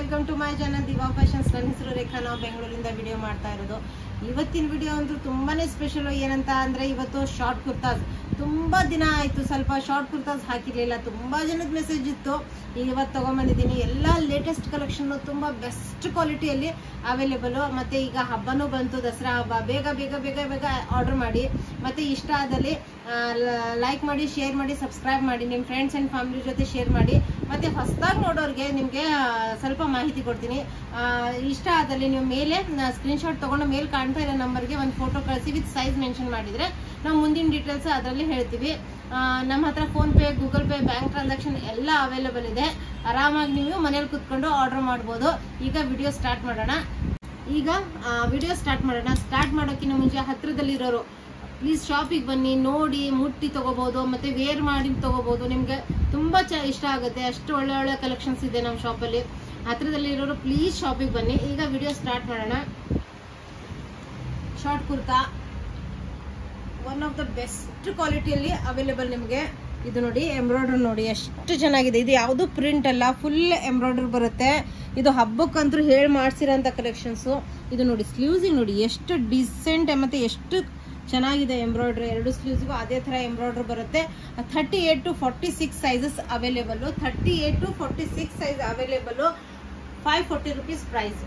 Welcome to my channel diva fashions. ನನ್ನ ಹೆಸರು ರೇಖಾ. ನಾವು ಬೆಂಗಳೂರಿಂದ ವಿಡಿಯೋ ಮಾಡ್ತಾ ಇರೋದು. ಇವತ್ತಿನ ವಿಡಿಯೋ ಅಂತೂ ತುಂಬಾನೇ ಸ್ಪೆಷಲ್. ಏನಂತ ಅಂದ್ರೆ ಇವತ್ತು ಶಾರ್ಟ್ ಕುರ್ತಾಸ್. ತುಂಬಾ ದಿನ ಆಯ್ತು ಸ್ವಲ್ಪ ಶಾರ್ಟ್ ಕುರ್ತಾಸ್ ಹಾಕಿರ್ಲಿಲ್ಲ. ತುಂಬಾ ಜನದ ಮೆಸೇಜ್ ಇತ್ತು. ಇವತ್ತು ತಗೊಂಡ್ಬಂದಿದ್ದೀನಿ. ಎಲ್ಲ ಲೇಟೆಸ್ಟ್ ಕಲೆಕ್ಷನ್ ತುಂಬಾ ಬೆಸ್ಟ್ ಕ್ವಾಲಿಟಿಯಲ್ಲಿ ಅವೈಲೇಬಲ್. ಮತ್ತೆ ಈಗ ಹಬ್ಬನೂ ಬಂತು, ದಸರಾ ಹಬ್ಬ. ಬೇಗ ಬೇಗ ಬೇಗ ಬೇಗ ಆರ್ಡರ್ ಮಾಡಿ. ಮತ್ತೆ ಇಷ್ಟ ಆದಲ್ಲಿ ಲೈಕ್ ಮಾಡಿ, ಶೇರ್ ಮಾಡಿ, ಸಬ್ಸ್ಕ್ರೈಬ್ ಮಾಡಿ, ನಿಮ್ಮ ಫ್ರೆಂಡ್ಸ್ ಅಂಡ್ ಫ್ಯಾಮಿಲಿ ಜೊತೆ ಶೇರ್ ಮಾಡಿ. ಮತ್ತೆ ಹೊಸದಾಗಿ ನೋಡೋರಿಗೆ ನಿಮಗೆ ಸ್ವಲ್ಪ ಮಾಹಿತಿ ಕೊಡ್ತೀನಿ. ಇಷ್ಟ ಆದಲ್ಲಿ ನೀವು ಮೇಲೆ ಸ್ಕ್ರೀನ್ಶಾಟ್ ತಗೊಂಡು ಮೇಲೆ ಕಾಣ್ತಾ ಇರೋ ನಂಬರ್ಗೆ ಒಂದು ಫೋಟೋ ಕಳಿಸಿ ವಿತ್ ಸೈಜ್ ಮೆನ್ಷನ್ ಮಾಡಿದ್ರೆ ನಾವು ಮುಂದಿನ ಡೀಟೇಲ್ಸ್ ಅದರಲ್ಲಿ ಹೇಳ್ತೀವಿ. ನಮ್ಮ ಹತ್ರ PhonePe, Google Pay, bank transaction ಎಲ್ಲ ಅವೈಲೇಬಲ್ ಇದೆ. ಆರಾಮಾಗಿ ನೀವು ಮನೇಲಿ ಕುತ್ಕೊಂಡು ಆರ್ಡರ್ ಮಾಡ್ಬೋದು. ಈಗ ವಿಡಿಯೋ ಸ್ಟಾರ್ಟ್ ಮಾಡೋಣ. ಸ್ಟಾರ್ಟ್ ಮಾಡೋಕ್ಕಿಂತ ಮುಂಚೆ ಹತ್ರದಲ್ಲಿರೋರು ಪ್ಲೀಸ್ ಶಾಪಿಗೆ ಬನ್ನಿ, ನೋಡಿ, ಮುಟ್ಟಿ ತಗೋಬಹುದು, ಮತ್ತೆ ವೇರ್ ಮಾಡಿ ತಗೋಬಹುದು. ನಿಮ್ಗೆ ತುಂಬಾ ಇಷ್ಟ ಆಗುತ್ತೆ. ಅಷ್ಟು ಒಳ್ಳೆ ಒಳ್ಳೆ ಕಲೆಕ್ಷನ್ಸ್ ಇದೆ ನಮ್ಮ ಶಾಪಲ್ಲಿ. ಹತ್ರದಲ್ಲಿರೋರು ಪ್ಲೀಸ್ ಶಾಪಿಗೆ ಬನ್ನಿ. ಈಗ ವಿಡಿಯೋ ಸ್ಟಾರ್ಟ್ ಮಾಡೋಣ. Short kurta one of the best ಕ್ವಾಲಿಟಿಯಲ್ಲಿ ಅವೈಲೇಬಲ್ ನಿಮಗೆ. ಇದು ನೋಡಿ, ಎಂಬ್ರಾಯ್ಡ್ರಿ ನೋಡಿ ಎಷ್ಟು ಚೆನ್ನಾಗಿದೆ. ಇದು ಯಾವುದು ಪ್ರಿಂಟ್ ಅಲ್ಲ, ಫುಲ್ ಎಂಬ್ರಾಯ್ಡ್ರಿ ಬರುತ್ತೆ. ಇದು ಹಬ್ಬಕ್ಕಂತೂ ಹೇಳಿ ಮಾಡ್ಸಿರೋಂಥ ಕಲೆಕ್ಷನ್ಸು. ಇದು ನೋಡಿ, ಸ್ಲೀವ್ಸಿಗೆ ನೋಡಿ ಎಷ್ಟು ಡಿಸೆಂಟ್ ಮತ್ತೆ ಎಷ್ಟು ಚೆನ್ನಾಗಿದೆ ಎಂಬ್ರಾಯ್ಡ್ರಿ. ಎರಡು ಸ್ಲೀವ್ಸ್ಗೂ ಅದೇ ಥರ ಎಂಬ್ರಾಯ್ಡ್ರಿ ಬರುತ್ತೆ. 38 to 46 sizes available. 38 to 46 size available. 540 rupees price.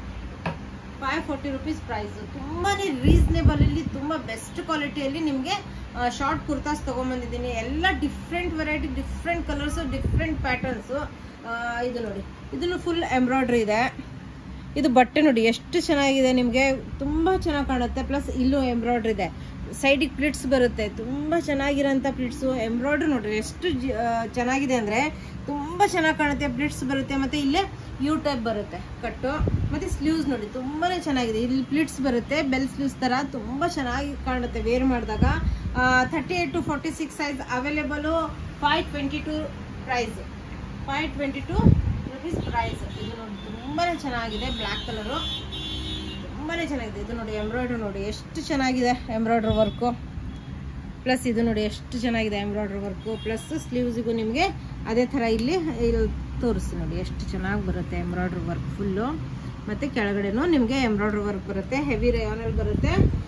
540 rupees price. ತುಂಬಾನೇ ರೀಸನೇಬಲ್ ಅಲ್ಲಿ ತುಂಬಾ ಬೆಸ್ಟ್ ಕ್ವಾಲಿಟಿಯಲ್ಲಿ ನಿಮಗೆ ಶಾರ್ಟ್ ಕುರ್ತಾಸ್ ತಗೊಂಡ್ಬಂದಿದ್ದೀನಿ. ಎಲ್ಲ different variety, different colours, different patterns. ಇದು ನೋಡಿ, ಇದನ್ನು ಫುಲ್ ಎಂಬ್ರಾಯ್ಡ್ರಿ ಇದೆ. ಇದು ಬಟ್ಟೆ ನೋಡಿ ಎಷ್ಟು ಚೆನ್ನಾಗಿದೆ, ನಿಮಗೆ ತುಂಬಾ ಚೆನ್ನಾಗಿ ಕಾಣುತ್ತೆ. ಪ್ಲಸ್ ಇಲ್ಲೂ ಎಂಬ್ರಾಯ್ಡ್ರಿ ಇದೆ. ಸೈಡಿಗೆ ಪ್ಲಿಟ್ಸ್ ಬರುತ್ತೆ, ತುಂಬಾ ಚೆನ್ನಾಗಿರೋಂಥ ಪ್ಲಿಟ್ಸು. ಎಂಬ್ರಾಯ್ಡ್ರಿ ನೋಡ್ರಿ ಎಷ್ಟು ಚೆನ್ನಾಗಿದೆ ಅಂದ್ರೆ ತುಂಬಾ ಚೆನ್ನಾಗಿ ಕಾಣುತ್ತೆ. ಪ್ಲಿಟ್ಸ್ ಬರುತ್ತೆ, ಮತ್ತೆ ಇಲ್ಲೇ ಯು ಟೈಪ್ ಬರುತ್ತೆ ಕಟ್ಟು. ಮತ್ತೆ ಸ್ಲೀವ್ಸ್ ನೋಡಿ ತುಂಬಾನೇ ಚೆನ್ನಾಗಿದೆ. ಇಲ್ಲಿ ಪ್ಲಿಟ್ಸ್ ಬರುತ್ತೆ, ಬೆಲ್ ಸ್ಲೀವ್ಸ್ ತರ ತುಂಬಾ ಚೆನ್ನಾಗಿ ಕಾಣುತ್ತೆ ವೇರ್ ಮಾಡಿದಾಗ. 38 to 46 size available. 522 price. 522 rupees price. ಇದು ನೋಡಿ ತುಂಬಾನೇ ಚೆನ್ನಾಗಿದೆ. ಬ್ಲ್ಯಾಕ್ ಕಲರು ತುಂಬಾನೇ ಚೆನ್ನಾಗಿದೆ. ಇದು ನೋಡಿ ಎಂಬ್ರಾಯ್ಡ್ರಿ ನೋಡಿ ಎಷ್ಟು ಚೆನ್ನಾಗಿದೆ ಎಂಬ್ರಾಯ್ಡ್ರಿ ವರ್ಕು. ಪ್ಲಸ್ ಇದು ನೋಡಿ ಎಷ್ಟು ಚೆನ್ನಾಗಿದೆ ಎಂಬ್ರಾಯ್ಡ್ರಿ ವರ್ಕು. ಪ್ಲಸ್ ಸ್ಲೀವ್ಸಿಗೂ ನಿಮಗೆ ಅದೇ ಥರ ಇಲ್ಲಿ ತೋರಿಸಿ ನೋಡಿ ಎಷ್ಟು ಚೆನ್ನಾಗಿ ಬರುತ್ತೆ ಎಂಬ್ರಾಯ್ಡ್ರಿ ವರ್ಕ್ ಫುಲ್ಲು. ಮತ್ತು ಕೆಳಗಡೆನೂ ನಿಮಗೆ ಎಂಬ್ರಾಯ್ಡ್ರಿ ವರ್ಕ್ ಬರುತ್ತೆ. ಹೆವಿ ರೇಯಾನಲ್ಲಿ ಬರುತ್ತೆ.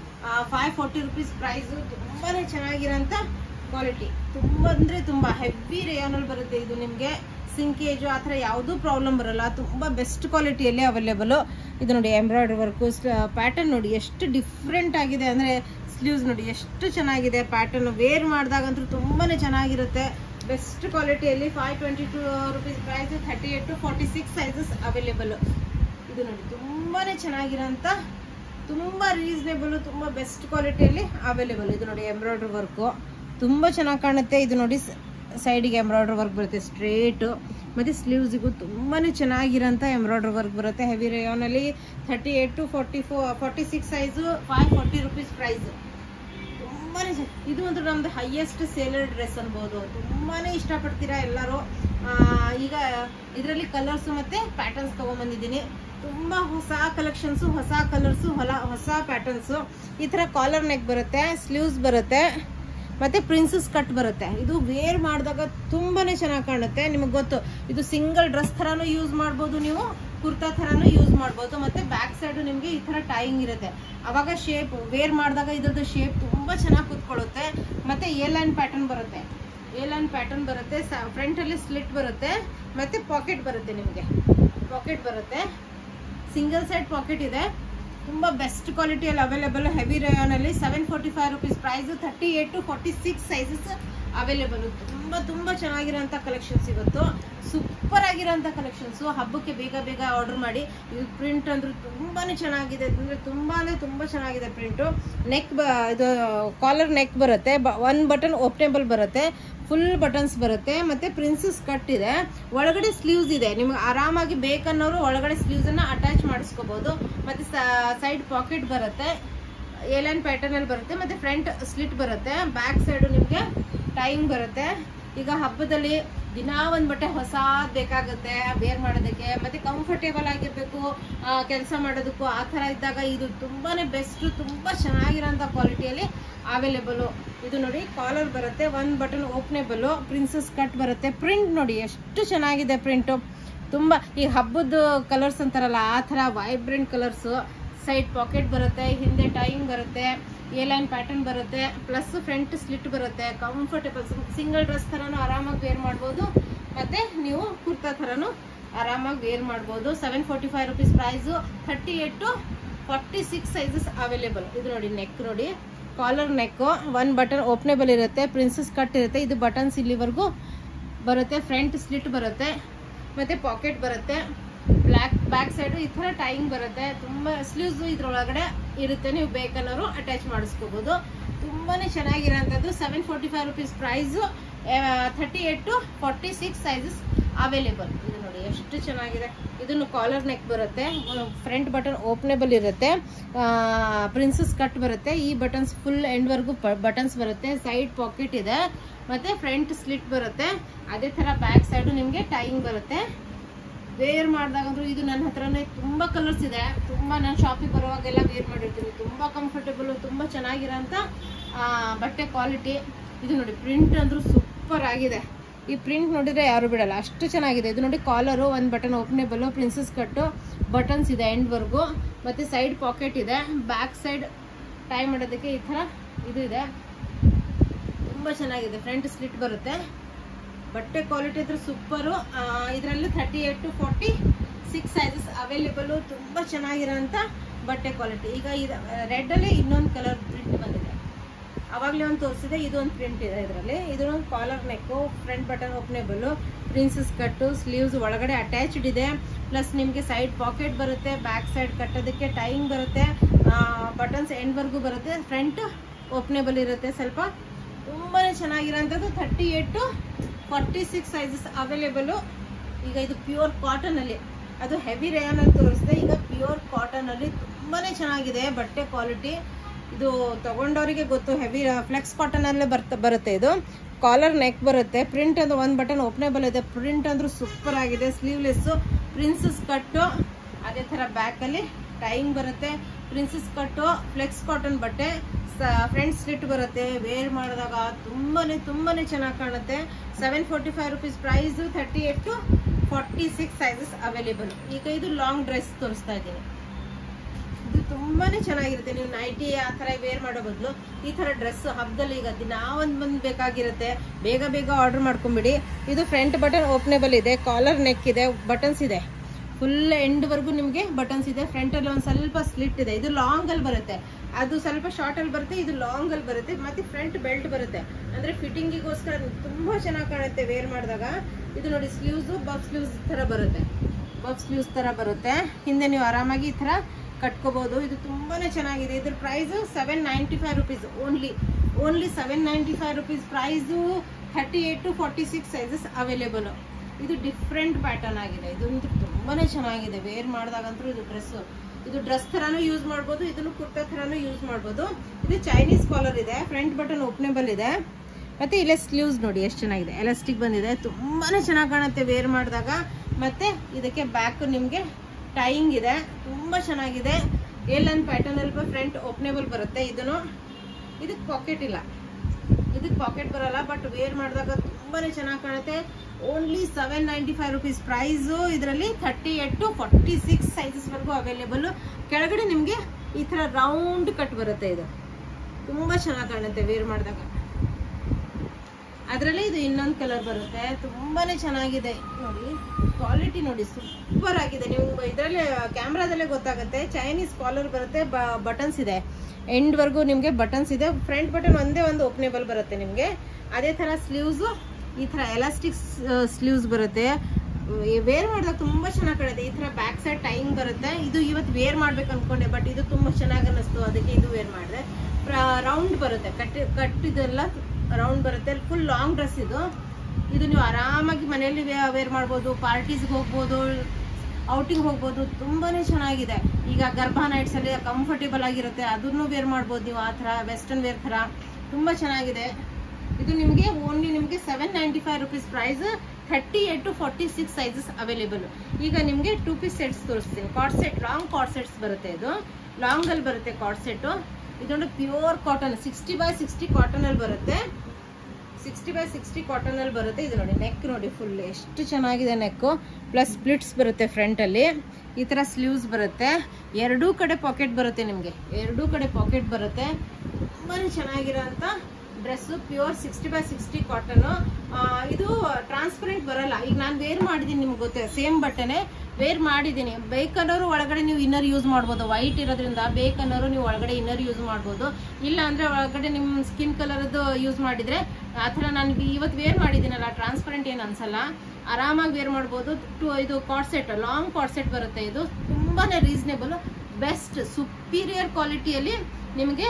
540 rupees ಪ್ರೈಸು. ತುಂಬಾ ಚೆನ್ನಾಗಿರೋಂಥ ಕ್ವಾಲಿಟಿ. ತುಂಬ ಅಂದರೆ ತುಂಬ ಹೆವಿ ರೇಯಾನಲ್ಲಿ ಬರುತ್ತೆ. ಇದು ನಿಮಗೆ ಸಿಂಕೇಜು ಆ ಥರ ಯಾವುದೂ ಪ್ರಾಬ್ಲಮ್ ಬರಲ್ಲ. ತುಂಬ ಬೆಸ್ಟ್ ಕ್ವಾಲಿಟಿಯಲ್ಲಿ ಅವೈಲೇಬಲು. ಇದು ನೋಡಿ ಎಂಬ್ರಾಯ್ಡ್ರಿ ವರ್ಕು. ಪ್ಯಾಟರ್ನ್ ನೋಡಿ ಎಷ್ಟು ಡಿಫ್ರೆಂಟ್ ಆಗಿದೆ ಅಂದರೆ ಸ್ಲೀವ್ಸ್ ನೋಡಿ ಎಷ್ಟು ಚೆನ್ನಾಗಿದೆ. ಪ್ಯಾಟರ್ನ್ ವೇರ್ ಮಾಡಿದಾಗಂತೂ ತುಂಬಾ ಚೆನ್ನಾಗಿರುತ್ತೆ. ಬೆಸ್ಟ್ ಕ್ವಾಲಿಟಿಯಲ್ಲಿ 522 rupees price. 38 to 46 sizes available. ಇದು ನೋಡಿ ತುಂಬಾ ಚೆನ್ನಾಗಿರೋಂಥ, ತುಂಬ ರೀಸನೇಬಲು, ತುಂಬ ಬೆಸ್ಟ್ ಕ್ವಾಲಿಟಿಯಲ್ಲಿ ಅವೈಲೇಬಲ್. ಇದು ನೋಡಿ ಎಂಬ್ರಾಯ್ಡ್ರಿ ವರ್ಕು ತುಂಬ ಚೆನ್ನಾಗಿ ಕಾಣುತ್ತೆ. ಇದು ನೋಡಿ ಸೈಡಿಗೆ ಎಂಬ್ರಾಯ್ಡ್ರಿ ವರ್ಕ್ ಬರುತ್ತೆ ಸ್ಟ್ರೇಟು. ಮತ್ತು ಸ್ಲೀವ್ಸಿಗೂ ತುಂಬಾ ಚೆನ್ನಾಗಿರೋಂಥ ಎಂಬ್ರಾಯ್ಡ್ರಿ ವರ್ಕ್ ಬರುತ್ತೆ. ಹೆವಿ ರೇಯಾನಲ್ಲಿ. 38 to 46 ಸೈಜು. 540 rupees price. ತುಂಬಾ ಇದು ಒಂದು ನಮ್ದು ಹೈಯೆಸ್ಟ್ ಸೇಲರ್ ಡ್ರೆಸ್ ಅನ್ಬೋದು. ತುಂಬಾ ಇಷ್ಟಪಡ್ತೀರಾ ಎಲ್ಲರೂ. ಈಗ ಇದರಲ್ಲಿ ಕಲರ್ಸು ಮತ್ತು ಪ್ಯಾಟರ್ನ್ಸ್ ತೊಗೊಂಬಂದಿದ್ದೀನಿ. ತುಂಬ ಹೊಸ ಕಲೆಕ್ಷನ್ಸು, ಹೊಸ ಕಲರ್ಸು, ಹೊಸ ಪ್ಯಾಟರ್ನ್ಸು. ಈ ಥರ ಕಾಲರ್ ನೆಕ್ ಬರುತ್ತೆ, ಸ್ಲೀವ್ಸ್ ಬರುತ್ತೆ, ಮತ್ತೆ ಪ್ರಿನ್ಸಸ್ ಕಟ್ ಬರುತ್ತೆ. ಇದು ವೇರ್ ಮಾಡಿದಾಗ ತುಂಬಾನೇ ಚೆನ್ನಾಗಿ ಕಾಣುತ್ತೆ. ನಿಮಗೆ ಗೊತ್ತು, ಇದು ಸಿಂಗಲ್ ಡ್ರೆಸ್ ಥರನೂ ಯೂಸ್ ಮಾಡ್ಬೋದು, ನೀವು ಕುರ್ತಾ ಥರನೂ ಯೂಸ್ ಮಾಡ್ಬೋದು. ಮತ್ತೆ ಬ್ಯಾಕ್ ಸೈಡು ನಿಮಗೆ ಈ ಥರ ಟೈಯಿಂಗ್ ಇರುತ್ತೆ. ಅವಾಗ ಶೇಪ್ ವೇರ್ ಮಾಡಿದಾಗ ಇದ್ರದ್ದು ಶೇಪ್ ತುಂಬ ಚೆನ್ನಾಗಿ ಕೂತ್ಕೊಳ್ಳುತ್ತೆ. ಮತ್ತೆ ಎ ಲೈನ್ ಪ್ಯಾಟರ್ನ್ ಬರುತ್ತೆ. ಫ್ರಂಟಲ್ಲಿ ಸ್ಲಿಟ್ ಬರುತ್ತೆ, ಮತ್ತೆ ಪಾಕೆಟ್ ಬರುತ್ತೆ. ನಿಮಗೆ ಪಾಕೆಟ್ ಬರುತ್ತೆ, ಸಿಂಗಲ್ ಸೈಡ್ ಪಾಕೆಟ್ ಇದೆ. ತುಂಬ ಬೆಸ್ಟ್ ಕ್ವಾಲಿಟಿಯಲ್ಲಿ ಅವೈಲೇಬಲ್. ಹೆವಿ ರೇಯಾನಲ್ಲಿ. 745 rupees price. 38 to 46 sizes available. ತುಂಬ ಚೆನ್ನಾಗಿರೋಂಥ ಕಲೆಕ್ಷನ್ಸ್ ಇವತ್ತು. ಸೂಪರ್ ಆಗಿರೋಂಥ ಕಲೆಕ್ಷನ್ಸು. ಹಬ್ಬಕ್ಕೆ ಬೇಗ ಬೇಗ ಆರ್ಡರ್ ಮಾಡಿ. ಇದು ಪ್ರಿಂಟ್ ಅಂದ್ರೆ ತುಂಬಾ ಚೆನ್ನಾಗಿದೆ, ಅಂದರೆ ತುಂಬ ಚೆನ್ನಾಗಿದೆ ಪ್ರಿಂಟು. ನೆಕ್ ಇದು ಕಾಲರ್ ನೆಕ್ ಬರುತ್ತೆ. ಒನ್ ಬಟನ್ ಓಪನೇಬಲ್ ಬರುತ್ತೆ. ಫುಲ್ ಬಟನ್ಸ್ ಬರುತ್ತೆ. ಮತ್ತೆ ಪ್ರಿನ್ಸಸ್ ಕಟ್ ಇದೆ. ಒಳಗಡೆ ಸ್ಲೀವ್ಸ್ ಇದೆ. ನಿಮ್ಗೆ ಆರಾಮಾಗಿ ಬೇಕನ್ನೋರು ಒಳಗಡೆ ಸ್ಲೀವ್ಸ್ ಅನ್ನ ಅಟ್ಯಾಚ್ ಮಾಡಿಸ್ಕೋಬಹುದು. ಮತ್ತೆ ಸೈಡ್ ಪಾಕೆಟ್ ಬರುತ್ತೆ. ಎ ಲೈನ್ ಪ್ಯಾಟರ್ನ್ ಅಲ್ಲಿ ಬರುತ್ತೆ. ಮತ್ತೆ ಫ್ರಂಟ್ ಸ್ಲಿಟ್ ಬರುತ್ತೆ. ಬ್ಯಾಕ್ ಸೈಡ್ ನಿಮ್ಗೆ ಟೈಯಿಂಗ್ ಬರುತ್ತೆ. ಈಗ ಹಬ್ಬದಲ್ಲಿ ದಿನ ಒಂದು ಬಟ್ಟೆ ಹೊಸದು ಬೇಕಾಗುತ್ತೆ ವೇರ್ ಮಾಡೋದಕ್ಕೆ. ಮತ್ತೆ ಕಂಫರ್ಟೇಬಲ್ ಆಗಿರಬೇಕು ಕೆಲಸ ಮಾಡೋದಕ್ಕೂ. ಆ ಥರ ಇದ್ದಾಗ ಇದು ತುಂಬಾನೇ ಬೆಸ್ಟ್. ತುಂಬ ಚೆನ್ನಾಗಿರೋಂಥ ಕ್ವಾಲಿಟಿಯಲ್ಲಿ ಅವೈಲೇಬಲು. ಇದು ನೋಡಿ ಕಾಲರ್ ಬರುತ್ತೆ. ಒಂದು ಬಟನ್ ಓಪನೇಬಲ್. ಪ್ರಿನ್ಸಸ್ ಕಟ್ ಬರುತ್ತೆ. ಪ್ರಿಂಟ್ ನೋಡಿ ಎಷ್ಟು ಚೆನ್ನಾಗಿದೆ ಪ್ರಿಂಟು. ತುಂಬ ಈ ಹಬ್ಬದ ಕಲರ್ಸ್ ಅಂತಾರಲ್ಲ ಆ ಥರ ವೈಬ್ರೆಂಟ್ ಕಲರ್ಸು. ಸೈಡ್ ಪಾಕೆಟ್ ಬರುತ್ತೆ, ಹಿಂದೆ ಟೈಯಿಂಗ್ ಬರುತ್ತೆ, ಎ ಲೈನ್ ಪ್ಯಾಟರ್ನ್ ಬರುತ್ತೆ, ಪ್ಲಸ್ ಫ್ರಂಟ್ ಸ್ಲಿಟ್ ಬರುತ್ತೆ. ಕಂಫರ್ಟೇಬಲ್ ಸಿಂಗಲ್ ಡ್ರೆಸ್ ಥರನೂ ಆರಾಮಾಗಿ ವೇರ್ ಮಾಡ್ಬೋದು, ಮತ್ತು ನೀವು ಕುರ್ತಾ ಥರನೂ ಆರಾಮಾಗಿ ವೇರ್ ಮಾಡ್ಬೋದು. 745 rupees price. 38 to 46 sizes available. ಇದು ನೋಡಿ ನೆಕ್ ನೋಡಿ, ಕಾಲರ್ ನೆಕ್ಕು, 1 ಬಟನ್ ಓಪನೇಬಲ್ ಇರುತ್ತೆ, ಪ್ರಿನ್ಸಸ್ ಕಟ್ ಇರುತ್ತೆ. ಇದು ಬಟನ್ಸ್ ಇಲ್ಲಿವರೆಗೂ ಬರುತ್ತೆ, ಫ್ರಂಟ್ ಸ್ಲಿಟ್ ಬರುತ್ತೆ, ಮತ್ತು ಪಾಕೆಟ್ ಬರುತ್ತೆ. ಬ್ಯಾಕ್ ಸೈಡು ಈ ಥರ ಟೈಯಿಂಗ್ ಬರುತ್ತೆ. ತುಂಬ ಸ್ಲೀವ್ಸ್ ಇದ್ರೊಳಗಡೆ ಇರುತ್ತೆ, ನೀವು ಬೇಕನ್ನೋರು ಅಟ್ಯಾಚ್ ಮಾಡಿಸ್ಕೋಬೋದು. ತುಂಬಾ ಚೆನ್ನಾಗಿರೋಂಥದ್ದು. 745 rupees price. 38 to 46 sizes available. ಇದು ನೋಡಿ ಎಷ್ಟು ಚೆನ್ನಾಗಿದೆ. ಇದನ್ನು ಕಾಲರ್ ನೆಕ್ ಬರುತ್ತೆ, ಫ್ರಂಟ್ ಬಟನ್ ಓಪನೇಬಲ್ ಇರುತ್ತೆ, ಪ್ರಿನ್ಸಸ್ ಕಟ್ ಬರುತ್ತೆ. ಈ ಬಟನ್ಸ್ ಫುಲ್ ಎಂಡ್ವರೆಗೂ ಬಟನ್ಸ್ ಬರುತ್ತೆ. ಸೈಡ್ ಪಾಕೆಟ್ ಇದೆ, ಮತ್ತು ಫ್ರಂಟ್ ಸ್ಲಿಟ್ ಬರುತ್ತೆ. ಅದೇ ಥರ ಬ್ಯಾಕ್ ಸೈಡು ನಿಮಗೆ ಟೈಯಿಂಗ್ ಬರುತ್ತೆ. ವೇರ್ ಮಾಡಿದಾಗಂದ್ರೂ ಇದು ನನ್ನ ಹತ್ರನೇ ತುಂಬ ಕಲರ್ಸ್ ಇದೆ. ತುಂಬ ನಾನು ಶಾಪಿಗೆ ಬರುವಾಗೆಲ್ಲ ವೇರ್ ಮಾಡಿರ್ತೀನಿ. ತುಂಬ ಕಂಫರ್ಟೇಬಲು, ತುಂಬ ಚೆನ್ನಾಗಿರೋಂಥ ಬಟ್ಟೆ ಕ್ವಾಲಿಟಿ. ಇದು ನೋಡಿ ಪ್ರಿಂಟ್ ಅಂದ್ರೂ ಸೂಪರ್ ಆಗಿದೆ. ಈ ಪ್ರಿಂಟ್ ನೋಡಿದರೆ ಯಾರು ಬಿಡಲ್ಲ, ಅಷ್ಟು ಚೆನ್ನಾಗಿದೆ. ಇದು ನೋಡಿ collar, 1 button openable, princess cut, buttons ಇದೆ ಎಂಡ್ವರೆಗೂ, ಮತ್ತು ಸೈಡ್ ಪಾಕೆಟ್ ಇದೆ. ಬ್ಯಾಕ್ ಸೈಡ್ ಟೈ ಮಾಡೋದಕ್ಕೆ ಈ ಥರ ಇದು ಇದೆ. ತುಂಬ ಚೆನ್ನಾಗಿದೆ. ಫ್ರಂಟ್ ಸ್ಲಿಟ್ ಬರುತ್ತೆ. ಬಟ್ಟೆ ಕ್ವಾಲಿಟಿ ಇದ್ರೆ ಸೂಪರು. ಇದರಲ್ಲಿ 38 to 46 ಸೈಜಸ್ ಅವೈಲೇಬಲು. ತುಂಬ ಚೆನ್ನಾಗಿರೋಂಥ ಬಟ್ಟೆ ಕ್ವಾಲಿಟಿ. ಈಗ ಇದು ರೆಡ್ಡಲ್ಲಿ ಇನ್ನೊಂದು ಕಲರ್ ಪ್ರಿಂಟ್ ಬಂದಿದೆ, ಅವಾಗಲೇ ಒಂದು ತೋರಿಸಿದೆ. ಇದು ಒಂದು ಪ್ರಿಂಟ್ ಇದೆ ಇದರಲ್ಲಿ. ಇದೊಂದು collar neck, front button openable, princess cut, sleeves ಒಳಗಡೆ ಅಟ್ಯಾಚ್ಡ್ ಇದೆ. ಪ್ಲಸ್ ನಿಮಗೆ ಸೈಡ್ ಪಾಕೆಟ್ ಬರುತ್ತೆ, ಬ್ಯಾಕ್ ಸೈಡ್ ಕಟ್ಟೋದಕ್ಕೆ ಟೈಯಿಂಗ್ ಬರುತ್ತೆ, ಬಟನ್ಸ್ ಎಂಡ್ವರೆಗೂ ಬರುತ್ತೆ, ಫ್ರಂಟ್ ಓಪನೇಬಲ್ ಇರುತ್ತೆ. ಸ್ವಲ್ಪ ತುಂಬಾ ಚೆನ್ನಾಗಿರೋಂಥದ್ದು. 38 to 46 ಸೈಜಸ್ ಅವೈಲೇಬಲು. ಈಗ ಇದು ಪ್ಯೂರ್ ಕಾಟನಲ್ಲಿ, ಅದು ಹೆವಿ ರೇಯಾನ್ ಅಂತ ತೋರಿಸಿದೆ. ಈಗ ಪ್ಯೂರ್ ಕಾಟನಲ್ಲಿ ತುಂಬಾ ಚೆನ್ನಾಗಿದೆ ಬಟ್ಟೆ ಕ್ವಾಲಿಟಿ. ಇದು ತಗೊಂಡವರಿಗೆ ಗೊತ್ತು, ಹೆವಿ ಫ್ಲೆಕ್ಸ್ ಕಾಟನಲ್ಲೇ ಬರುತ್ತೆ. ಇದು ಕಾಲರ್ ನೆಕ್ ಬರುತ್ತೆ, ಪ್ರಿಂಟ್ ಅದು 1 ಬಟನ್ ಓಪನೇಬಲ್ ಇದೆ. ಪ್ರಿಂಟ್ ಅಂದ್ರೂ ಸೂಪರ್ ಆಗಿದೆ. ಸ್ಲೀವ್ಲೆಸ್ಸು, ಪ್ರಿನ್ಸಸ್ ಕಟ್ಟು, ಅದೇ ಥರ ಬ್ಯಾಕಲ್ಲಿ ಟೈಯಿಂಗ್ ಬರುತ್ತೆ. ಪ್ರಿನ್ಸಸ್ ಕಟ್ಟು ಫ್ಲೆಕ್ಸ್ ಕಾಟನ್ ಬಟ್ಟೆ, ಫ್ರಂಟ್ ಸ್ಲಿಟ್ ಬರುತ್ತೆ. ವೇರ್ ಮಾಡಿದಾಗ ತುಂಬಾ ಚೆನ್ನಾಗಿ ಕಾಣುತ್ತೆ. 745 rupees price. 38 to 46 sizes available. ಈಗ ಇದು ಲಾಂಗ್ ಡ್ರೆಸ್ ತೋರಿಸ್ತಾ ಇದ್ದೀನಿ. ಇದು ತುಂಬಾ ಚೆನ್ನಾಗಿರುತ್ತೆ. ನೀವು ನೈಟಿ ಆ ಥರ ವೇರ್ ಮಾಡೋ ಬದಲು ಈ ಥರ ಡ್ರೆಸ್ ಹಬ್ಬದಲ್ಲಿ ಈಗ ದಿನ ಒಂದು ಬೇಕಾಗಿರುತ್ತೆ, ಬೇಗ ಆರ್ಡರ್ ಮಾಡ್ಕೊಂಬಿಡಿ. ಇದು ಫ್ರಂಟ್ ಬಟನ್ ಓಪನೇಬಲ್ ಇದೆ, ಕಾಲರ್ ನೆಕ್ ಇದೆ, ಬಟನ್ಸ್ ಇದೆ, ಫುಲ್ ಎಂಡ್ವರೆಗೂ ನಿಮಗೆ ಬಟನ್ಸ್ ಇದೆ. ಫ್ರಂಟಲ್ಲಿ ಒಂದು ಸ್ವಲ್ಪ ಸ್ಲಿಟ್ ಇದೆ. ಇದು ಲಾಂಗಲ್ಲಿ ಬರುತ್ತೆ, ಅದು ಸ್ವಲ್ಪ ಶಾರ್ಟಲ್ಲಿ ಬರುತ್ತೆ, ಇದು ಲಾಂಗಲ್ಲಿ ಬರುತ್ತೆ. ಮತ್ತು ಫ್ರಂಟ್ ಬೆಲ್ಟ್ ಬರುತ್ತೆ, ಅಂದರೆ ಫಿಟ್ಟಿಂಗಿಗೋಸ್ಕರ ತುಂಬ ಚೆನ್ನಾಗಿ ಕಾಣುತ್ತೆ ವೇರ್ ಮಾಡಿದಾಗ. ಇದು ನೋಡಿ ಸ್ಲೀವ್ಸು ಬಫ್ ಸ್ಲೀವ್ಸ್ ಥರ ಬರುತ್ತೆ, ಬಫ್ ಸ್ಲೀವ್ಸ್ ಥರ ಬರುತ್ತೆ. ಹಿಂದೆ ನೀವು ಆರಾಮಾಗಿ ಈ ಥರ ಕಟ್ಕೋಬೋದು. ಇದು ತುಂಬಾ ಚೆನ್ನಾಗಿದೆ. ಇದ್ರ price 795 rupees only 795 rupees price. 38 to 46 sizes available. ಇದು ಡಿಫ್ರೆಂಟ್ ಪ್ಯಾಟರ್ನ್ ಆಗಿದೆ. ಇದಂತೂ ತುಂಬಾ ಚೆನ್ನಾಗಿದೆ. ವೇರ್ ಮಾಡಿದಾಗಂತೂ ಇದು ಡ್ರೆಸ್ ಥರನೂ ಯೂಸ್ ಮಾಡ್ಬೋದು, ಇದನ್ನು ಕುರ್ತಾ ಥರನೂ ಯೂಸ್ ಮಾಡ್ಬೋದು. ಇದು ಚೈನೀಸ್ ಕಾಲರ್ ಇದೆ, ಫ್ರಂಟ್ ಬಟನ್ ಓಪನೇಬಲ್ ಇದೆ, ಮತ್ತು ಇಲ್ಲೇ ಸ್ಲೀವ್ಸ್ ನೋಡಿ ಎಷ್ಟು ಚೆನ್ನಾಗಿದೆ, ಎಲಾಸ್ಟಿಕ್ ಬಂದಿದೆ. ತುಂಬಾ ಚೆನ್ನಾಗಿ ಕಾಣುತ್ತೆ ವೇರ್ ಮಾಡಿದಾಗ. ಮತ್ತು ಇದಕ್ಕೆ ಬ್ಯಾಕ್ ನಿಮಗೆ ಟೈಯಿಂಗ್ ಇದೆ, ತುಂಬ ಚೆನ್ನಾಗಿದೆ. ಎಲ್ ಪ್ಯಾಟರ್ನಲ್ಲಿ ಫ್ರಂಟ್ ಓಪನೇಬಲ್ ಬರುತ್ತೆ. ಇದಕ್ಕೆ ಪಾಕೆಟ್ ಇಲ್ಲ, ಇದಕ್ಕೆ ಪಾಕೆಟ್ ಬರಲ್ಲ, ಬಟ್ ವೇರ್ ಮಾಡಿದಾಗ ತುಂಬಾ ಚೆನ್ನಾಗಿ ಕಾಣುತ್ತೆ. Only 795 rupees price. ಇದರಲ್ಲಿ 38 to 46 ಸೈಜಸ್ವರೆಗೂ ಅವೈಲೇಬಲ್. ಕೆಳಗಡೆ ನಿಮಗೆ ಈ ಥರ ರೌಂಡ್ ಕಟ್ ಬರುತ್ತೆ. ಇದು ತುಂಬ ಚೆನ್ನಾಗಿ ಕಾಣುತ್ತೆ ವೇರ್ ಮಾಡಿದಾಗ. ಅದರಲ್ಲಿ ಇದು ಇನ್ನೊಂದು ಕಲರ್ ಬರುತ್ತೆ, ತುಂಬಾ ಚೆನ್ನಾಗಿದೆ. ನೋಡಿ ಕ್ವಾಲಿಟಿ ನೋಡಿ ಸೂಪರ್ ಆಗಿದೆ. ನೀವು ಇದರಲ್ಲಿ ಕ್ಯಾಮ್ರಾದಲ್ಲೇ ಗೊತ್ತಾಗುತ್ತೆ. ಚೈನೀಸ್ ಕಾಲರ್ ಬರುತ್ತೆ, ಬಟನ್ಸ್ ಇದೆ, ಎಂಡ್ವರೆಗೂ ನಿಮಗೆ ಬಟನ್ಸ್ ಇದೆ. ಫ್ರಂಟ್ ಬಟನ್ ಒಂದೇ ಒಂದು ಓಪನೇಬಲ್ ಬರುತ್ತೆ ನಿಮಗೆ. ಅದೇ ಥರ ಸ್ಲೀವ್ಸು ಈ ಥರ ಎಲಾಸ್ಟಿಕ್ ಸ್ಲೀವ್ಸ್ ಬರುತ್ತೆ. ವೇರ್ ಮಾಡಿದಾಗ ತುಂಬ ಚೆನ್ನಾಗಿ ಕಾಣುತ್ತೆ. ಈ ಥರ ಬ್ಯಾಕ್ ಸೈಡ್ ಟೈಯಿಂಗ್ ಬರುತ್ತೆ. ಇದು ಇವತ್ತು ವೇರ್ ಮಾಡ್ಬೇಕು ಅಂದ್ಕೊಂಡೆ, ಬಟ್ ಇದು ತುಂಬ ಚೆನ್ನಾಗಿ ಅನ್ನಿಸ್ತು, ಅದಕ್ಕೆ ಇದು ವೇರ್ ಮಾಡಿದೆ. ರೌಂಡ್ ಬರುತ್ತೆ, ಕಟ್ಟಿದೆಲ್ಲ ರೌಂಡ್ ಬರುತ್ತೆ. ಫುಲ್ ಲಾಂಗ್ ಡ್ರೆಸ್ ಇದು ನೀವು ಆರಾಮಾಗಿ ಮನೆಯಲ್ಲಿ ವೇರ್ ಮಾಡ್ಬೋದು, ಪಾರ್ಟೀಸ್ಗೆ ಹೋಗ್ಬೋದು, ಔಟಿಂಗ್ ಹೋಗ್ಬೋದು. ತುಂಬಾ ಚೆನ್ನಾಗಿದೆ. ಈಗ ಗರ್ಭಾ ನೈಟ್ಸಲ್ಲಿ ಕಂಫರ್ಟೇಬಲ್ ಆಗಿರುತ್ತೆ, ಅದನ್ನು ವೇರ್ ಮಾಡ್ಬೋದು ನೀವು. ಆ ಥರ ವೆಸ್ಟರ್ನ್ ವೇರ್ ಥರ ತುಂಬ ಚೆನ್ನಾಗಿದೆ. ಇದು ನಿಮಗೆ only 795 rupees price. 38 to 46 sizes available. ಈಗ ನಿಮಗೆ 2 ಪೀಸ್ ಸೆಟ್ಸ್ ತೋರಿಸ್ತೀನಿ. Cord set, long cord sets ಬರುತ್ತೆ. ಇದು ಲಾಂಗಲ್ಲಿ ಬರುತ್ತೆ ಕಾರ್ಡ್ ಸೆಟ್ಟು. ಇದೊಂದು ಪ್ಯೂರ್ ಕಾಟನ್ 60 by 60 ಕಾಟನಲ್ಲಿ ಬರುತ್ತೆ. 60x60 ಕಾಟನ್ ಅಲ್ಲಿ ಬರುತ್ತೆ. ಇದು ನೋಡಿ ನೆಕ್ ನೋಡಿ ಫುಲ್ ಎಷ್ಟು ಚೆನ್ನಾಗಿದೆ ನೆಕ್, ಪ್ಲಸ್ ಸ್ಪ್ಲಿಟ್ಸ್ ಬರುತ್ತೆ ಫ್ರಂಟ್ ಅಲ್ಲಿ. ಈ ತರ ಸ್ಲೀವ್ಸ್ ಬರುತ್ತೆ, ಎರಡೂ ಕಡೆ ಪಾಕೆಟ್ ಬರುತ್ತೆ ನಿಮಗೆ, ಎರಡೂ ಕಡೆ ಪಾಕೆಟ್ ಬರುತ್ತೆ. ತುಂಬಾನೇ ಚೆನ್ನಾಗಿರೋಂಥ ಡ್ರೆಸ್, ಪ್ಯೂರ್ 60x60 ಕಾಟನ್. ಇದು ಟ್ರಾನ್ಸ್ಪರೆಂಟ್ ಬರಲ್ಲ. ಈಗ ನಾನು ವೇರ್ ಮಾಡಿದ್ದೀನಿ, ನಿಮ್ಗೆ ಗೊತ್ತೇ, ಸೇಮ್ ಬಟ್ಟೆನೆ ವೇರ್ ಮಾಡಿದ್ದೀನಿ. ಬೇಕನ್ನೋರು ಒಳಗಡೆ ನೀವು ಇನ್ನರ್ ಯೂಸ್ ಮಾಡ್ಬೋದು, ವೈಟ್ ಇರೋದ್ರಿಂದ ಬೇಕನ್ನೋರು ನೀವು ಒಳಗಡೆ ಇನ್ನರ್ ಯೂಸ್ ಮಾಡ್ಬೋದು. ಇಲ್ಲ ಅಂದ್ರೆ ಒಳಗಡೆ ನಿಮ್ಮ ಸ್ಕಿನ್ ಕಲರ್ದು ಯೂಸ್ ಮಾಡಿದ್ರೆ ಆ ಥರ ನಾನು ಇವತ್ತು ವೇರ್ ಮಾಡಿದ್ದೀನಲ್ಲ, ಟ್ರಾನ್ಸ್ಪರೆಂಟ್ ಏನು ಅನ್ಸಲ್ಲ, ಆರಾಮಾಗಿ ವೇರ್ ಮಾಡ್ಬೋದು. ಇದು cord set, long cord set ಬರುತ್ತೆ. ಇದು ತುಂಬಾನೇ ರೀಸನೇಬಲ್, ಬೆಸ್ಟ್ ಸುಪೀರಿಯರ್ ಕ್ವಾಲಿಟಿಯಲ್ಲಿ ನಿಮಗೆ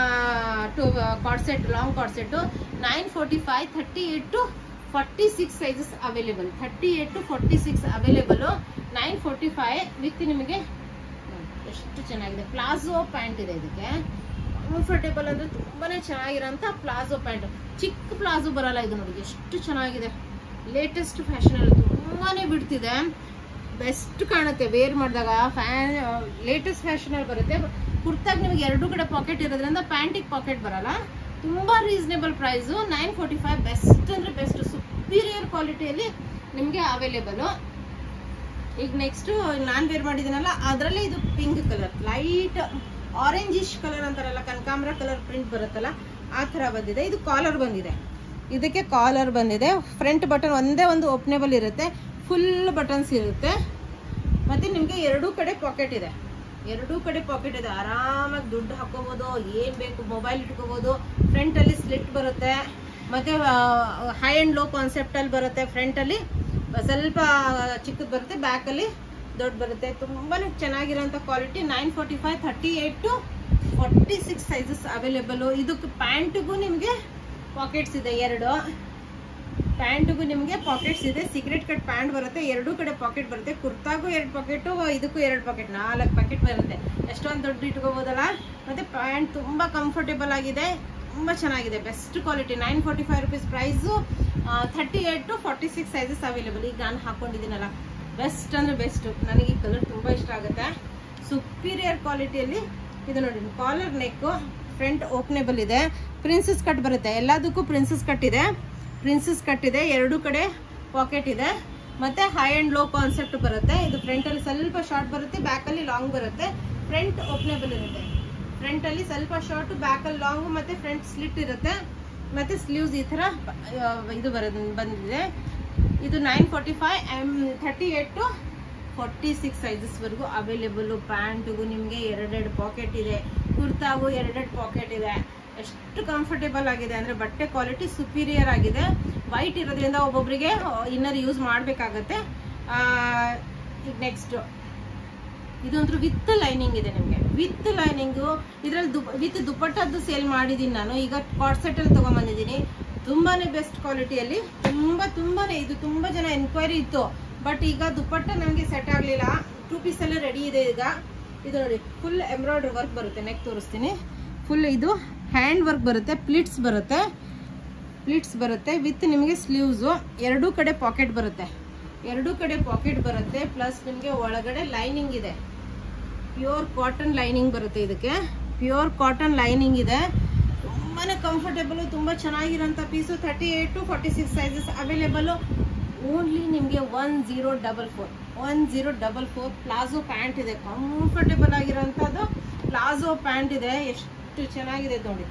cord set, long cord set 945, 38 to 46 sizes available, 38 to 46 available, 945 with ನಿಮಗೆ ಎಷ್ಟು ಚೆನ್ನಾಗಿದೆ. ಪ್ಲಾಜೋ ಪ್ಯಾಂಟ್ ಇದೆ, ಇದಕ್ಕೆ ಕಂಫರ್ಟೇಬಲ್ ಅಂದ್ರೆ ತುಂಬಾನೇ ಚೆನ್ನಾಗಿರೋಂಥ ಪ್ಲಾಜೋ ಪ್ಯಾಂಟ್. ಚಿಕ್ಕ ಪ್ಲಾಜೋ ಬರಲ್ಲ ಇದು, ನೋಡಿ ಎಷ್ಟು ಚೆನ್ನಾಗಿದೆ. ಲೇಟೆಸ್ಟ್ ಫ್ಯಾಷನ್ ಅಲ್ಲಿ ತುಂಬಾನೇ ಬಿಡ್ತಿದೆ, ಬೆಸ್ಟ್ ಕಾಣುತ್ತೆ ವೇರ್ ಮಾಡಿದಾಗ. ಲೇಟೆಸ್ಟ್ ಫ್ಯಾಷನ್ ಅಲ್ಲಿ ಬರುತ್ತೆ. ಕುರ್ತಾಗ ನಿಮಗೆ ಎರಡೂ ಕಡೆ ಪಾಕೆಟ್ ಇರೋದ್ರಿಂದ ಪ್ಯಾಂಟಿಗೆ ಪಾಕೆಟ್ ಬರಲ್ಲ. ತುಂಬಾ ರೀಸನೇಬಲ್ ಪ್ರೈಸ್, 945. ಬೆಸ್ಟ್ ಅಂದ್ರೆ ಬೆಸ್ಟ್, ಸುಪೀರಿಯರ್ ಕ್ವಾಲಿಟಿಯಲ್ಲಿ ನಿಮಗೆ ಅವೈಲೇಬಲ್. ಈಗ ನೆಕ್ಸ್ಟ್ ನಾನ್ ವೇರ್ ಮಾಡಿದ್ದೀನಲ್ಲ, ಅದರಲ್ಲಿ ಇದು pink colour, light orangish colour ಅಂತಾರಲ್ಲ, ಕನಕಾಂಬರ ಕಲರ್ ಪ್ರಿಂಟ್ ಬರುತ್ತಲ್ಲ, ಆ ತರ ಬಂದಿದೆ. ಇದು ಕಾಲರ್ ಬಂದಿದೆ, ಇದಕ್ಕೆ ಕಾಲರ್ ಬಂದಿದೆ. ಫ್ರಂಟ್ ಬಟನ್ ಒಂದೇ ಒಂದು ಓಪನೇಬಲ್ ಇರುತ್ತೆ, ಫುಲ್ ಬಟನ್ಸ್ ಇರುತ್ತೆ. ಮತ್ತೆ ನಿಮಗೆ ಎರಡೂ ಕಡೆ ಪಾಕೆಟ್ ಇದೆ, ಎರಡೂ ಕಡೆ ಪಾಕೆಟ್ ಇದೆ. ಆರಾಮಾಗಿ ದುಡ್ಡು ಹಾಕೋಬಹುದು, ಏನ್ ಬೇಕು ಮೊಬೈಲ್ ಇಟ್ಕೋಬಹುದು. ಫ್ರಂಟ್ ಅಲ್ಲಿ ಸ್ಲಿಟ್ ಬರುತ್ತೆ, ಮತ್ತೆ ಹೈ ಅಂಡ್ ಲೋ ಕಾನ್ಸೆಪ್ಟ್ ಅಲ್ಲಿ ಬರುತ್ತೆ. ಫ್ರಂಟ್ ಅಲ್ಲಿ ಸ್ವಲ್ಪ ಚಿಕ್ಕದು ಬರುತ್ತೆ, ಬ್ಯಾಕ್ ಅಲ್ಲಿ ದೊಡ್ಡ ಬರುತ್ತೆ. ತುಂಬಾನೇ ಚೆನ್ನಾಗಿರೋಂಥ ಕ್ವಾಲಿಟಿ. 945, 38 to 46 sizes available. ಇದಕ್ಕೆ ಪ್ಯಾಂಟ್ಗೂ ನಿಮಗೆ ಪಾಕೆಟ್ಸ್ ಇದೆ, ಎರಡು ಪ್ಯಾಂಟ್ಗೂ ನಿಮಗೆ ಪಾಕೆಟ್ಸ್ ಇದೆ. ಸೀಕ್ರೆಟ್ ಕಟ್ ಪ್ಯಾಂಟ್ ಬರುತ್ತೆ, ಎರಡೂ ಕಡೆ ಪಾಕೆಟ್ ಬರುತ್ತೆ. ಕುರ್ತಾಗೂ 2 ಪಾಕೆಟ್, ಇದಕ್ಕೂ 2 ಪಾಕೆಟ್, 4 ಪಾಕೆಟ್ ಬರುತ್ತೆ. ಎಷ್ಟೊಂದು ದೊಡ್ಡ ಇಟ್ಕೋಬೋದಲ್ಲ. ಮತ್ತೆ ಪ್ಯಾಂಟ್ ತುಂಬಾ ಕಂಫರ್ಟೇಬಲ್ ಆಗಿದೆ, ತುಂಬಾ ಚೆನ್ನಾಗಿದೆ, best quality. 945 rupees price. 38 to 46 sizes available. ಈಗ ನಾನು ಹಾಕೊಂಡಿದ್ದೀನಲ್ಲ, ಬೆಸ್ಟ್ ಅಂದ್ರೆ ಬೆಸ್ಟ್. ನನಗೆ ಈ ಕಲರ್ ತುಂಬಾ ಇಷ್ಟ ಆಗುತ್ತೆ. ಸುಪೀರಿಯರ್ ಕ್ವಾಲಿಟಿಯಲ್ಲಿ ಇದು ನೋಡಿ. ಕಾಲರ್ ನೆಕ್, ಫ್ರಂಟ್ ಓಪನೇಬಲ್ ಇದೆ, ಪ್ರಿನ್ಸಸ್ ಕಟ್ ಬರುತ್ತೆ. ಎಲ್ಲದಕ್ಕೂ ಪ್ರಿನ್ಸಸ್ ಕಟ್ ಇದೆ, ಪ್ರಿನ್ಸಸ್ ಕಟ್ ಇದೆ, ಎರಡೂ ಕಡೆ ಪಾಕೆಟ್ ಇದೆ. ಮತ್ತೆ ಹೈ ಅಂಡ್ ಲೋ ಕಾನ್ಸೆಪ್ಟ್ ಬರುತ್ತೆ. ಇದು ಫ್ರಂಟ್ ಅಲ್ಲಿ ಸ್ವಲ್ಪ ಶಾರ್ಟ್ ಬರುತ್ತೆ, ಬ್ಯಾಕ್ ಅಲ್ಲಿ ಲಾಂಗ್ ಬರುತ್ತೆ. ಫ್ರಂಟ್ ಓಪನೇಬಲ್ ಇರುತ್ತೆ, ಫ್ರಂಟ್ ಅಲ್ಲಿ ಸ್ವಲ್ಪ ಶಾರ್ಟ್, ಬ್ಯಾಕ್ ಅಲ್ಲಿ ಲಾಂಗ್, ಮತ್ತೆ ಫ್ರಂಟ್ ಸ್ಲಿಟ್ ಇರುತ್ತೆ. ಮತ್ತೆ ಸ್ಲೀವ್ಸ್ ಈ ತರ ಇದು ಬಂದಿದೆ. ಇದು 945, 38 to 46 ಸೈಜಸ್ ವರೆಗೂ ಅವೈಲೇಬಲ್. ಪ್ಯಾಂಟ್ಗೂ ನಿಮಗೆ 2 ಪಾಕೆಟ್ ಇದೆ, ಕುರ್ತಾಗೂ 2 ಪಾಕೆಟ್ ಇದೆ. ಎಷ್ಟು ಕಂಫರ್ಟೇಬಲ್ ಆಗಿದೆ ಅಂದ್ರೆ ಬಟ್ಟೆ ಕ್ವಾಲಿಟಿ ಸುಪೀರಿಯರ್ ಆಗಿದೆ. ವೈಟ್ ಇರೋದ್ರಿಂದ ಒಬ್ಬೊಬ್ಬರಿಗೆ ಇನ್ನರ್ ಯೂಸ್ ಮಾಡಬೇಕಾಗತ್ತೆ. ಈಗ ನೆಕ್ಸ್ಟ್ ಇದಂತೂ ವಿತ್ ಲೈನಿಂಗ್ ಇದೆ ನಿಮಗೆ, ವಿತ್ ಲೈನಿಂಗು. ಇದರಲ್ಲಿ ವಿತ್ ದುಪ್ಪಟ್ಟದ್ದು ಸೇಲ್ ಮಾಡಿದ್ದೀನಿ ನಾನು. ಈಗ ಕಾರ್ಡ್ ಸೆಟ್ ಅಲ್ಲಿ ತಗೊಂಡ್ಬಂದಿದ್ದೀನಿ. ತುಂಬಾನೇ ಬೆಸ್ಟ್ ಕ್ವಾಲಿಟಿಯಲ್ಲಿ, ತುಂಬಾನೇ ಇದು ತುಂಬಾ ಜನ ಎನ್ಕ್ವೈರಿ ಇತ್ತು. ಬಟ್ ಈಗ ದುಪ್ಪಟ್ಟ ನನಗೆ ಸೆಟ್ ಆಗಲಿಲ್ಲ. 2 ಪೀಸ್ ಎಲ್ಲ ರೆಡಿ ಇದೆ ಈಗ. ಇದು ನೋಡಿ, ಫುಲ್ ಎಂಬ್ರಾಯ್ಡ್ರಿ ವರ್ಕ್ ಬರುತ್ತೆ. ನೆಕ್ ತೋರಿಸ್ತೀನಿ. ಫುಲ್ ಇದು ಹ್ಯಾಂಡ್ ವರ್ಕ್ ಬರುತ್ತೆ, ಪ್ಲಿಟ್ಸ್ ಬರುತ್ತೆ ವಿತ್ ನಿಮಗೆ ಸ್ಲೀವ್ಸು. ಎರಡೂ ಕಡೆ ಪಾಕೆಟ್ ಬರುತ್ತೆ, ಪ್ಲಸ್ ನಿಮಗೆ ಒಳಗಡೆ ಲೈನಿಂಗ್ ಇದೆ. ಪ್ಯೂರ್ ಕಾಟನ್ ಲೈನಿಂಗ್ ಬರುತ್ತೆ ಇದಕ್ಕೆ, ಪ್ಯೂರ್ ಕಾಟನ್ ಲೈನಿಂಗ್ ಇದೆ. ತುಂಬಾನೇ ಕಂಫರ್ಟೇಬಲ್, ತುಂಬಾ ಚೆನ್ನಾಗಿರೋಂಥ piece. 38 to 46 sizes available. Only ನಿಮಗೆ 1044 ಪ್ಲಾಜೋ ಪ್ಯಾಂಟ್ ಇದೆ. ಕಂಫರ್ಟೇಬಲ್ ಆಗಿರೋಂಥದ್ದು ಪ್ಲಾಜೋ ಪ್ಯಾಂಟ್ ಇದೆ. ಎಷ್ಟು ಚೆನ್ನಾಗಿದೆ ನೋಡಿ,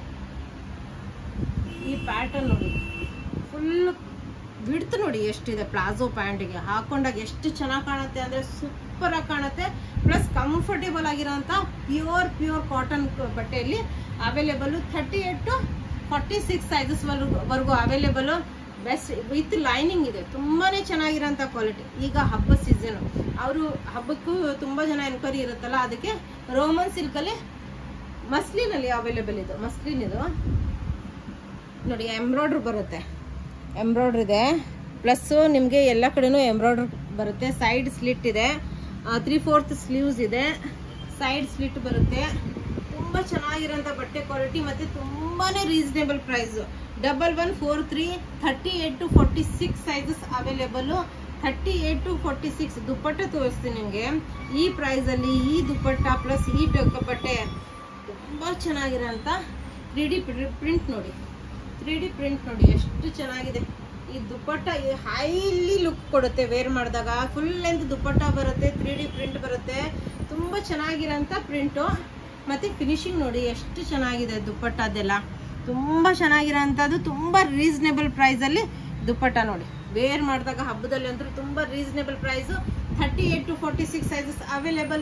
ಈ ಪ್ಯಾಟರ್ನ್ ನೋಡಿ, ಫುಲ್ ವಿಡ್ತ್ ನೋಡಿ ಎಷ್ಟಿದೆ. ಪ್ಲಾಜೋ ಪ್ಯಾಂಟಿಗೆ ಹಾಕೊಂಡಾಗ ಎಷ್ಟು ಚೆನ್ನಾಗಿ ಕಾಣುತ್ತೆ ಅಂದ್ರೆ ಸೂಪರ್ ಆಗಿ ಕಾಣುತ್ತೆ. ಪ್ಲಸ್ ಕಂಫರ್ಟೇಬಲ್ ಆಗಿರೋಂಥ ಪ್ಯೂರ್ ಕಾಟನ್ ಬಟ್ಟೆಯಲ್ಲಿ ಅವೈಲೇಬಲ್. 38 to 46 ಸೈಜಸ್ ವರೆಗೂ ಅವೈಲೇಬಲ್. ಬೆಸ್ಟ್ ವಿತ್ ಲೈನಿಂಗ್ ಇದೆ. ತುಂಬಾನೇ ಚೆನ್ನಾಗಿರೋಂಥ ಕ್ವಾಲಿಟಿ. ಈಗ ಹಬ್ಬ ಸೀಸನ್, ಅವರು ಹಬ್ಬಕ್ಕೂ ತುಂಬಾ ಜನ ಎನ್ಕ್ವೈರಿ ಇರುತ್ತಲ್ಲ, ಅದಕ್ಕೆ ರೋಮನ್ ಸಿಲ್ಕ್ ಅಲ್ಲಿ ಮಸ್ಲಿನ್ ಅಲ್ಲಿ ಅವೈಲೇಬಲ್ ಇದು. ಮಸ್ಲಿನ್ ಇದು ನೋಡಿ, ಎಂಬ್ರಾಯ್ಡ್ರಿ ಬರುತ್ತೆ, ಎಂಬ್ರಾಯ್ಡ್ರಿ ಇದೆ. ಪ್ಲಸ್ ನಿಮಗೆ ಎಲ್ಲ ಕಡೆನೂ ಎಂಬ್ರಾಯ್ಡ್ರಿ ಬರುತ್ತೆ. ಸೈಡ್ ಸ್ಲಿಟ್ ಇದೆ, 3/4 ಸ್ಲೀವ್ಸ್ ಇದೆ, ಸೈಡ್ ಸ್ಲಿಟ್ ಬರುತ್ತೆ. ತುಂಬಾ ಚೆನ್ನಾಗಿರೋಂಥ ಬಟ್ಟೆ ಕ್ವಾಲಿಟಿ, ಮತ್ತೆ ತುಂಬಾನೇ reasonable price. 1143, 38 to 46 sizes available. 38 to 46 dupatta ತೋರಿಸ್ತೀನಿ ನಿಮಗೆ. ಈ ಪ್ರೈಸ್ ಅಲ್ಲಿ ಈ ದುಪ್ಪಟ್ಟ ಪ್ಲಸ್ ಈ ಬಟ್ಟೆ ತುಂಬಾ ಚೆನ್ನಾಗಿರೋಂಥ 3D ಪ್ರಿಂಟ್ ನೋಡಿ. 3D ಪ್ರಿಂಟ್ ನೋಡಿ ಎಷ್ಟು ಚೆನ್ನಾಗಿದೆ. ಈ ದುಪ್ಪಟ್ಟ ಹೈಲಿ ಲುಕ್ ಕೊಡುತ್ತೆ ವೇರ್ ಮಾಡಿದಾಗ. ಫುಲ್ ಲೆಂತ್ ದುಪ್ಪಟ್ಟ ಬರುತ್ತೆ, 3D ಪ್ರಿಂಟ್ ಬರುತ್ತೆ, ತುಂಬಾ ಚೆನ್ನಾಗಿರೋಂಥ ಪ್ರಿಂಟು. ಮತ್ತೆ ಫಿನಿಶಿಂಗ್ ನೋಡಿ ಎಷ್ಟು ಚೆನ್ನಾಗಿದೆ ದುಪ್ಪಟ್ಟದೆಲ್ಲ, ತುಂಬಾ ಚೆನ್ನಾಗಿರೋಂಥದ್ದು. ತುಂಬಾ ರೀಸನೇಬಲ್ ಪ್ರೈಸ್ ಅಲ್ಲಿ ದುಪ್ಪಟ್ಟ ನೋಡಿ, ವೇರ್ ಮಾಡಿದಾಗ ಹಬ್ಬದಲ್ಲಿ ಅಂತೂ ತುಂಬಾ reasonable price. 38 to 46 sizes available.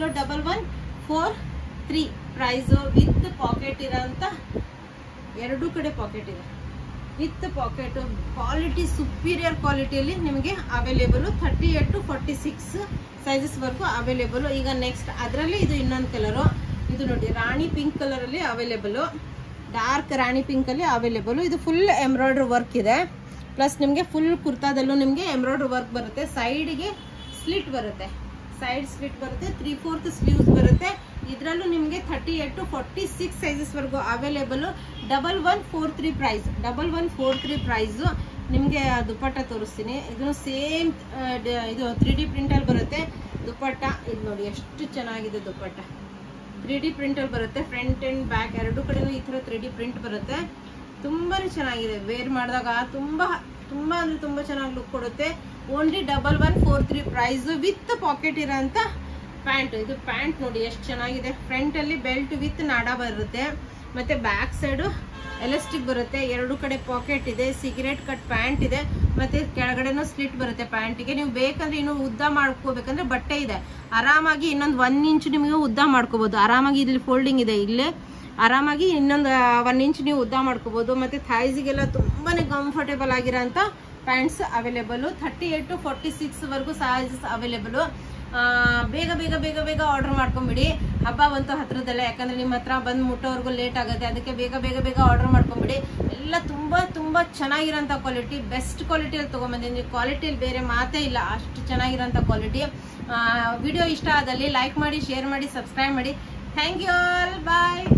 1143 price with pocket ಇರೋಂಥ, ಎರಡೂ ಕಡೆ ಪಾಕೆಟ್ ಇದೆ ವಿತ್ ಪಾಕೆಟ್. ಕ್ವಾಲಿಟಿ ಸುಪೀರಿಯರ್ ಕ್ವಾಲಿಟಿಯಲ್ಲಿ ನಿಮಗೆ ಅವೈಲೇಬಲ್. 38 to 46 ಸೈಜಸ್ ವರ್ಗು ಅವೈಲೇಬಲ್. ಈಗ ನೆಕ್ಸ್ಟ್ ಅದರಲ್ಲಿ ಇದು ಇನ್ನೊಂದು ಕಲರು, ಇದು ನೋಡಿ ರಾಣಿ ಪಿಂಕ್ ಕಲರ್ ಅಲ್ಲಿ ಅವೈಲೇಬಲ್, ಡಾರ್ಕ್ ರಾಣಿ ಪಿಂಕ್ ಅಲ್ಲಿ ಅವೈಲೇಬಲ್. ಇದು ಫುಲ್ ಎಂಬ್ರಾಯ್ಡ್ರಿ ವರ್ಕ್ ಇದೆ, ಪ್ಲಸ್ ನಿಮಗೆ ಫುಲ್ ಕುರ್ತಾದಲ್ಲೂ ನಿಮಗೆ ಎಂಬ್ರಾಯ್ಡ್ರಿ ವರ್ಕ್ ಬರುತ್ತೆ. ಸೈಡ್ಗೆ ಸ್ಲಿಟ್ ಬರುತ್ತೆ, ಸೈಡ್ ಸ್ಲಿಟ್ ಬರುತ್ತೆ, 3/4 ಸ್ಲೀವ್ಸ್ ಬರುತ್ತೆ. ಇದರಲ್ಲೂ ನಿಮಗೆ 38 to 46 ಸೈಜಸ್ ವರ್ಗು ಅವೈಲೇಬಲ್. 1143 price, 1143 price. ನಿಮಗೆ ದುಪ್ಪಟ್ಟ ತೋರಿಸ್ತೀನಿ. ಇದನ್ನು ಸೇಮ್ ಇದು 3D ಪ್ರಿಂಟಲ್ಲಿ ಬರುತ್ತೆ ದುಪ್ಪಟ್ಟ. ಇದು ನೋಡಿ ಎಷ್ಟು ಚೆನ್ನಾಗಿದೆ ದುಪ್ಪಟ್ಟ, 3D ಪ್ರಿಂಟಲ್ಲಿ ಬರುತ್ತೆ. ಫ್ರಂಟ್ ಅಂಡ್ ಬ್ಯಾಕ್ ಎರಡೂ ಕಡೆನೂ ಈ ಥರ 3D ಪ್ರಿಂಟ್ ಬರುತ್ತೆ. ತುಂಬಾ ಚೆನ್ನಾಗಿದೆ ವೇರ್ ಮಾಡಿದಾಗ, ತುಂಬಾ ತುಂಬಾ ಅಂದ್ರೆ ತುಂಬಾ ಚೆನ್ನಾಗಿ ಲುಕ್ ಕೊಡುತ್ತೆ. ಓನ್ಲಿ 1143 ಪ್ರೈಸ್ ವಿತ್ ಪಾಕೆಟ್ ಇರೋಂಥ ಪ್ಯಾಂಟ್. ಇದು ಪ್ಯಾಂಟ್ ನೋಡಿ ಎಷ್ಟು ಚೆನ್ನಾಗಿದೆ. ಫ್ರಂಟ್ ಅಲ್ಲಿ ಬೆಲ್ಟ್ ವಿತ್ ನಾಡ ಬರುತ್ತೆ, ಮತ್ತೆ ಬ್ಯಾಕ್ ಸೈಡು ಎಲಾಸ್ಟಿಕ್ ಬರುತ್ತೆ, ಎರಡು ಕಡೆ ಪಾಕೆಟ್ ಇದೆ, ಸಿಗರೇಟ್ ಕಟ್ ಪ್ಯಾಂಟ್ ಇದೆ, ಮತ್ತೆ ಕೆಳಗಡೆನೂ ಸ್ಲಿಟ್ ಬರುತ್ತೆ ಪ್ಯಾಂಟಿಗೆ. ನೀವು ಬೇಕಂದ್ರೆ ಇನ್ನು ಉದ್ದ ಮಾಡ್ಕೋಬೇಕಂದ್ರೆ ಬಟ್ಟೆ ಇದೆ, ಆರಾಮಾಗಿ ಇನ್ನೊಂದು 1 ಇಂಚ್ ನಿಮಗೆ ಉದ್ದ ಮಾಡ್ಕೋಬಹುದು ಆರಾಮಾಗಿ. ಇಲ್ಲಿ ಫೋಲ್ಡಿಂಗ್ ಇದೆ, ಇಲ್ಲೇ ಆರಾಮಾಗಿ ಇನ್ನೊಂದು 1 ಇಂಚ್ ನೀವು ಉದ್ದ ಮಾಡ್ಕೋಬಹುದು. ಮತ್ತೆ ಥೈಸ್ಗೆಲ್ಲ ತುಂಬಾನೇ ಕಂಫರ್ಟೇಬಲ್ ಆಗಿರೋಂಥ ಪ್ಯಾಂಟ್ಸ್ ಅವೈಲೇಬಲ್. 38 to 46 ವರ್ಗು ಸೈಜಸ್ ಅವೈಲೇಬಲ್. ಬೇಗ ಬೇಗ ಬೇಗ ಬೇಗ ಆರ್ಡರ್ ಮಾಡ್ಕೊಂಬಿಡಿ, ಹಬ್ಬ ಬಂತು ಹತ್ರದಲ್ಲ. ಯಾಕಂದ್ರೆ ನಿಮ್ಮ ಹತ್ರ ಬಂದು ಮುಟ್ಟೋವರೆಗೂ ಲೇಟ್ ಆಗುತ್ತೆ, ಅದಕ್ಕೆ ಬೇಗ ಬೇಗ ಬೇಗ ಆರ್ಡರ್ ಮಾಡ್ಕೊಂಬಿಡಿ. ಎಲ್ಲ ತುಂಬಾ ತುಂಬಾ ಚೆನ್ನಾಗಿರೋಂಥ ಕ್ವಾಲಿಟಿ, ಬೆಸ್ಟ್ ಕ್ವಾಲಿಟಿಯಲ್ಲಿ ತೊಗೊಂಬಂದಿದ್ದೀನಿ. ಕ್ವಾಲಿಟಿಯಲ್ಲಿ ಬೇರೆ ಮಾತೇ ಇಲ್ಲ, ಅಷ್ಟು ಚೆನ್ನಾಗಿರೋಂಥ ಕ್ವಾಲಿಟಿ. ವಿಡಿಯೋ ಇಷ್ಟ ಆದಲ್ಲಿ ಲೈಕ್ ಮಾಡಿ, ಶೇರ್ ಮಾಡಿ, ಸಬ್ಸ್ಕ್ರೈಬ್ ಮಾಡಿ. Thank you all, bye.